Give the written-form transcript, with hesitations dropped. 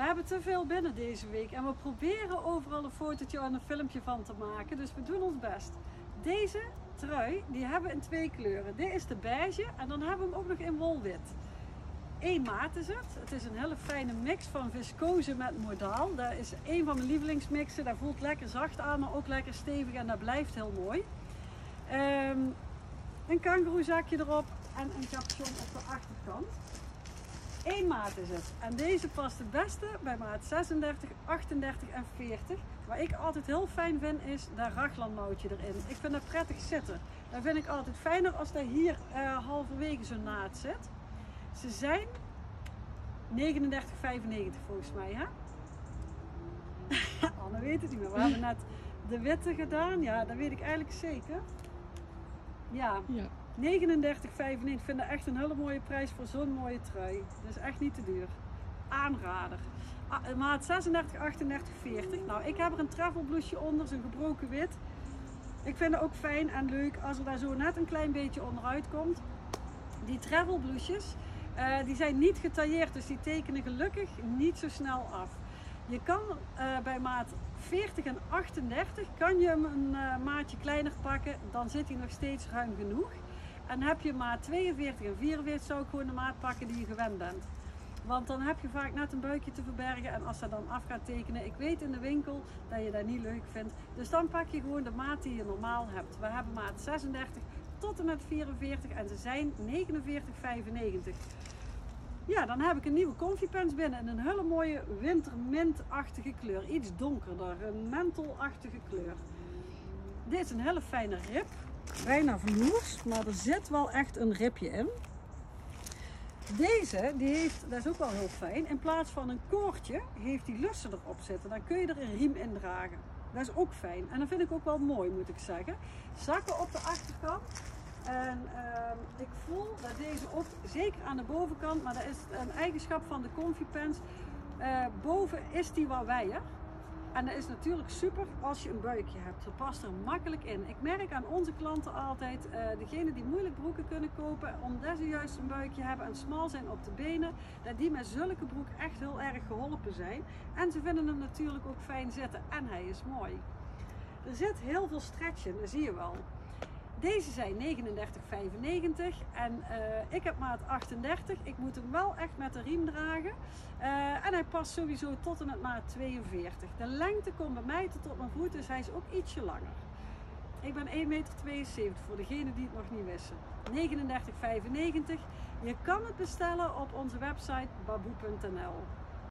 We hebben te veel binnen deze week en we proberen overal een fotootje en een filmpje van te maken. Dus we doen ons best. Deze trui, die hebben we in 2 kleuren. Dit is de beige en dan hebben we hem ook nog in wolwit. 1 maat is het. Het is een hele fijne mix van viscose met modaal. Dat is een van mijn lievelingsmixen. Dat voelt lekker zacht aan, maar ook lekker stevig en dat blijft heel mooi. Een kangoeroezakje erop en een capuchon op de achterkant. 1 maat is het. En deze past het beste bij maat 36, 38 en 40. Wat ik altijd heel fijn vind is dat raglanmouwtje erin. Ik vind dat prettig zitten. Dat vind ik altijd fijner als dat hier halverwege zo'n naad zit. Ze zijn 39,95 volgens mij, hè? Anne weet het niet meer. We hebben net de witte gedaan. Ja, dat weet ik eigenlijk zeker. Ja. 39,95. Ik vind dat echt een hele mooie prijs voor zo'n mooie trui. Dat is echt niet te duur. Aanrader. Maat 36, 38, 40. Nou, ik heb er een travel blouseje onder, zo'n gebroken wit. Ik vind het ook fijn en leuk als er daar zo net een klein beetje onderuit komt. Die travel blouses, die zijn niet getailleerd, dus die tekenen gelukkig niet zo snel af. Je kan bij maat 40 en 38 kan je hem een maatje kleiner pakken, dan zit hij nog steeds ruim genoeg. En heb je maat 42 en 44 zou ik gewoon de maat pakken die je gewend bent. Want dan heb je vaak net een buikje te verbergen en als dat dan af gaat tekenen, ik weet in de winkel dat je dat niet leuk vindt. Dus dan pak je gewoon de maat die je normaal hebt. We hebben maat 36 tot en met 44 en ze zijn 49,95. Ja, dan heb ik een nieuwe comfy pants binnen in een hele mooie wintermintachtige kleur. Iets donkerder, een mentelachtige kleur. Dit is een hele fijne rib. Bijna vloers, maar er zit wel echt een ribje in. Deze, die heeft, dat is ook wel heel fijn, in plaats van een koordje heeft die lussen erop zitten. Dan kun je er een riem in dragen. Dat is ook fijn en dat vind ik ook wel mooi, moet ik zeggen. Zakken op de achterkant. En ik voel dat deze ook, zeker aan de bovenkant, maar dat is een eigenschap van de comfy pants. Boven is die wat wijer. En dat is natuurlijk super als je een buikje hebt. Ze past er makkelijk in. Ik merk aan onze klanten altijd, degenen die moeilijk broeken kunnen kopen, omdat ze juist een buikje hebben en smal zijn op de benen, dat die met zulke broek echt heel erg geholpen zijn. En ze vinden hem natuurlijk ook fijn zitten en hij is mooi. Er zit heel veel stretch in, dat zie je wel. Deze zijn 39,95 en ik heb maat 38. Ik moet hem wel echt met de riem dragen. En hij past sowieso tot en met maat 42. De lengte komt bij mij tot op mijn voet, dus hij is ook ietsje langer. Ik ben 1,72 meter voor degenen die het nog niet wisten. 39,95. Je kan het bestellen op onze website baboe.nl.